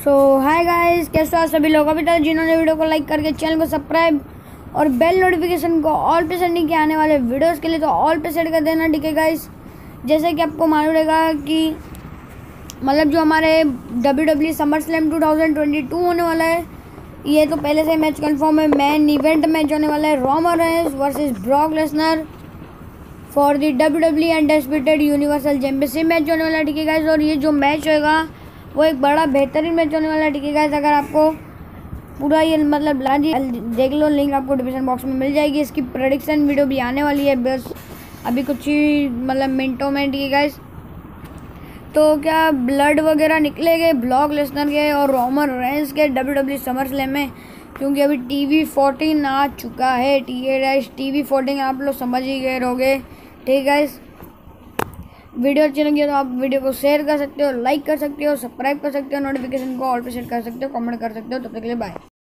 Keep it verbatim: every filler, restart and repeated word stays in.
सो hi guys, कैसे हो सभी लोग। अभी तक जिन्होंने वीडियो को लाइक करके चैनल को सब्सक्राइब और बेल नोटिफिकेशन को ऑल पे सेट नहीं किया आने वाले वीडियोस के लिए, तो ऑल पे सेट कर देना, ठीक है गाइस। जैसे कि आपको मालूम रहेगा कि मतलब जो हमारे W W SummerSlam two thousand twenty two होने वाला है, ये तो पहले से मैच कंफर्म है। मैन इवेंट मैच होने वाला है Roman Reigns versus Brock Lesnar for the W W undisputed universal championship match होने वाला है, ठीक है गाइस। और ये जो मैच होगा वो एक बड़ा बेहतरीन मैच होने वाला है, ठीक है गाइस। अगर आपको पूरा ये मतलब देख लो, लिंक आपको डिस्क्रिप्शन बॉक्स में मिल जाएगी। इसकी प्रेडिक्शन वीडियो भी आने वाली है बस अभी कुछ ही मतलब मिनटों में, ठीक है गाइस। तो क्या ब्लड वगैरह निकलेंगे ब्रॉक लेसनर के और रोमन रेंस के डब्ल्यू डब्ल्यू समर स्लैम में, क्योंकि अभी टीवी फोर्टीन आ चुका है। T A dash TV fourteen आप लोग समझ ही गए रहोगे, ठीक है गाइस। वीडियो अच्छी लगी तो आप वीडियो को शेयर कर सकते हो, लाइक कर सकते हो, सब्सक्राइब कर सकते हो, नोटिफिकेशन को ऑल पे सेट कर सकते हो, कमेंट कर सकते हो। तब तक के लिए बाय।